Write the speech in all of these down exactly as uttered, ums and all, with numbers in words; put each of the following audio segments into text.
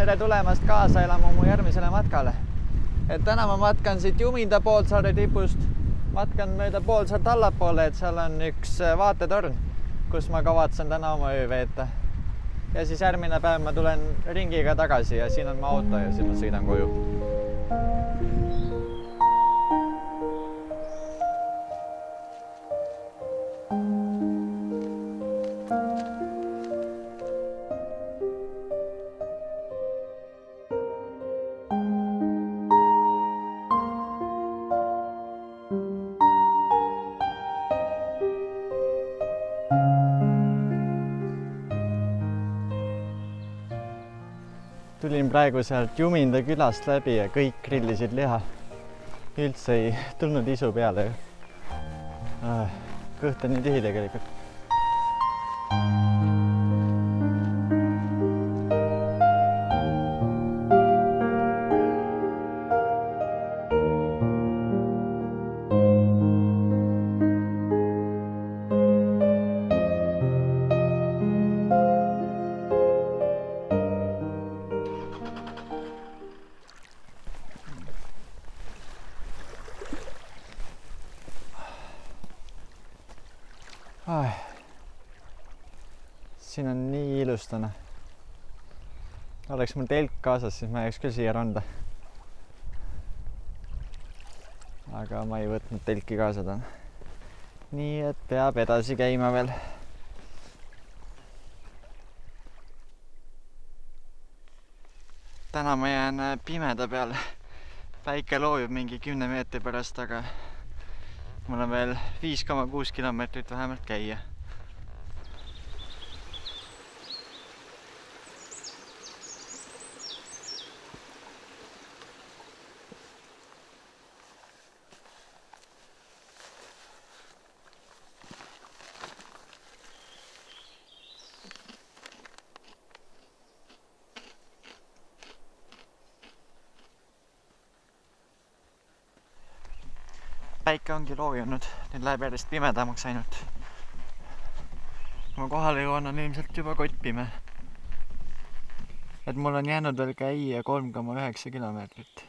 tere tulemast kaasa elama mu järgmisele matkale. Et täna ma matkan siit Juminda poolsaare tipust, matkan mööda poolsaart allapoole, et seal on üks vaatetorn, kus ma kavatsen täna oma öö veeta. Ja siis järgmine päev ma tulen ringiga tagasi ja siin on mu auto ja siis ma sõidan koju. Tulin praegu sealt Juminda külast läbi ja kõik grillisid liha. Üldse ei tulnud isu peale. Kõht on nii tühi tegelikult. Ai. Siin on nii ilus täna. Oleks mul telk kaasas, siis ma jääks küll siia randa. Aga ma ei võtnud telki kaasa täna. Nii et peab edasi käima veel. Täna ma jään pimeda peale. Päike loojub mingi kümne meetri pärast, aga mul on veel viis koma kuus kilomeetrit vähemalt käia. Päike ongi loojunud, nüüd läheb järjest pimedamaks ainult. Kui ma kohale jõuan, on ilmselt juba kottpime. Et mul on jäänud veel käia kolm koma üheksa kilomeetrit.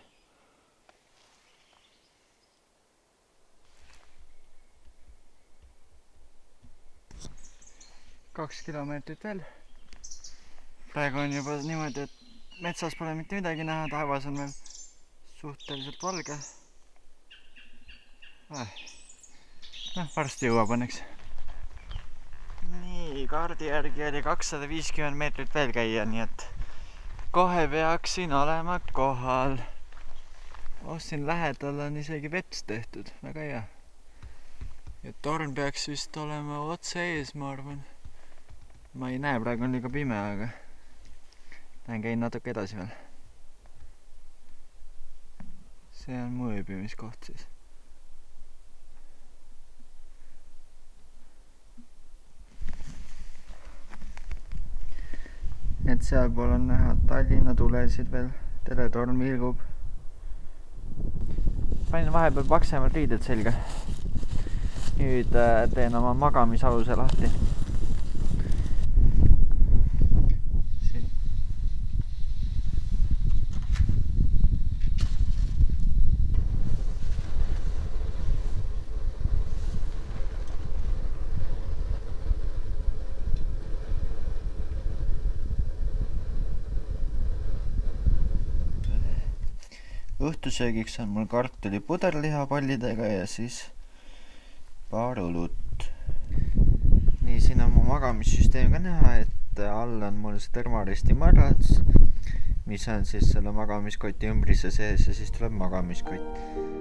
Kaks kilomeetrit veel. Praegu on juba niimoodi, et metsas pole mitte midagi näha, taevas on veel suhteliselt valge. Noh, varsti jõuab õnneks. Nii, kaardi järgi oli kakssada viiskümmend meetrit veel käia, nii et kohe peaksin olema kohal. Oh, siin lähedal on isegi vets tehtud, väga hea. Ja torn peaks vist olema otse ees, ma arvan. Ma ei näe, praegu on liiga pime, aga lähen käin natuke edasi veel. See on mu ööbimiskoht siis. Et sealpool on näha Tallinna tulesid veel, teletorn vilgub. Panin vahepeal paksemad riided selga. Nüüd teen oma magamisaluse lahti. Õhtusöögiks on mul kartuli puderlihapallidega ja siis paar õlut. Nii, siin on mu magamissüsteem ka näha, et all on mul see termaristi marrats, mis on siis selle magamiskoti ümbrisse sees ja siis tuleb magamiskott.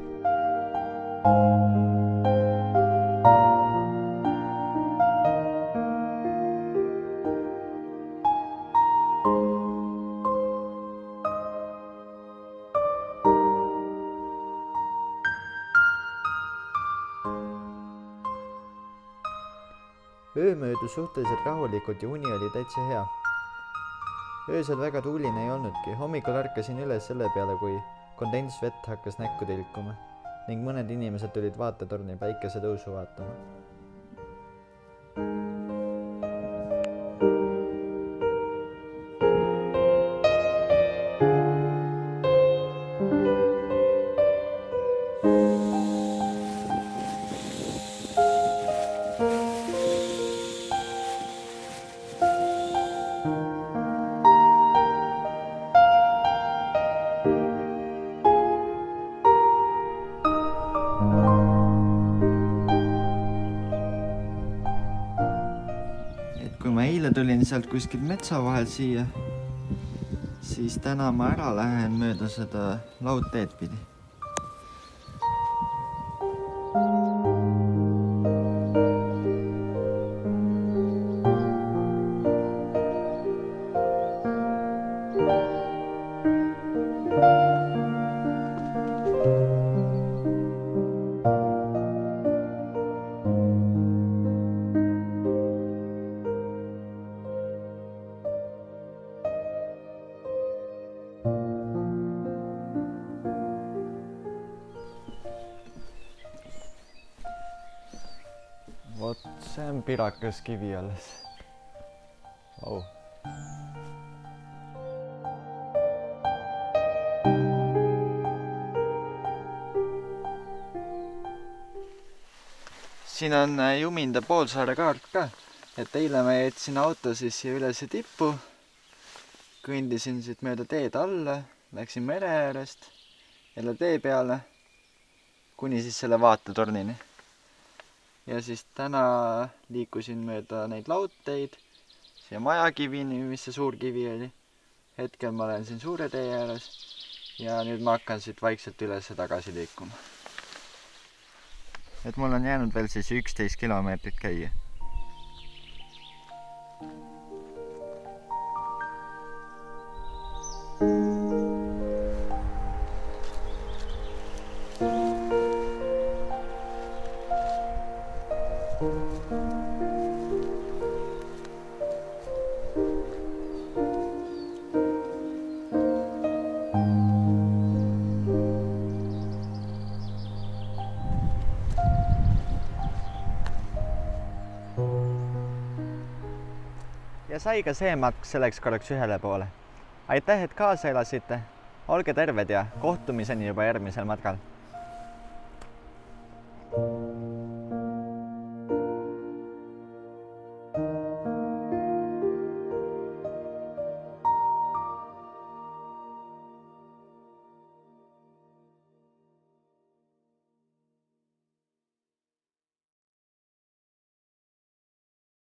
Öö möödus suhteliselt rahulikult ja uni oli täitsa hea. Öösel väga tuuline ei olnudki. Hommikul ärkasin üles selle peale, kui kondensvett hakkas näkku tilkuma ning mõned inimesed tulid vaatetorni päikese tõusu vaatama. kui ma eile tulin sealt kuskilt metsa vahel siia, siis täna ma ära lähen mööda seda laudteed pidi. Vot see on pirakas kivi alles. Oh. Siin on Juminda poolsaare kaart ka, et eile ma jätsin auto siis siia ülesse tippu, kõndisin siit mööda teed alla, läksin mere äärest, jälle tee peale, kuni siis selle vaatetornini. Ja siis täna liikusin mööda neid laudteid, siia majakivini, mis see suur kivi oli. Hetkel ma olen siin suure tee ääres ja nüüd ma hakkan siit vaikselt üles tagasi liikuma. Et mul on jäänud veel siis üksteist kilomeetrit käia. Ja sai ka see matk selleks korraks ühele poole. Aitäh, et kaasa elasite. Olge terved ja kohtumiseni juba järgmisel matkal.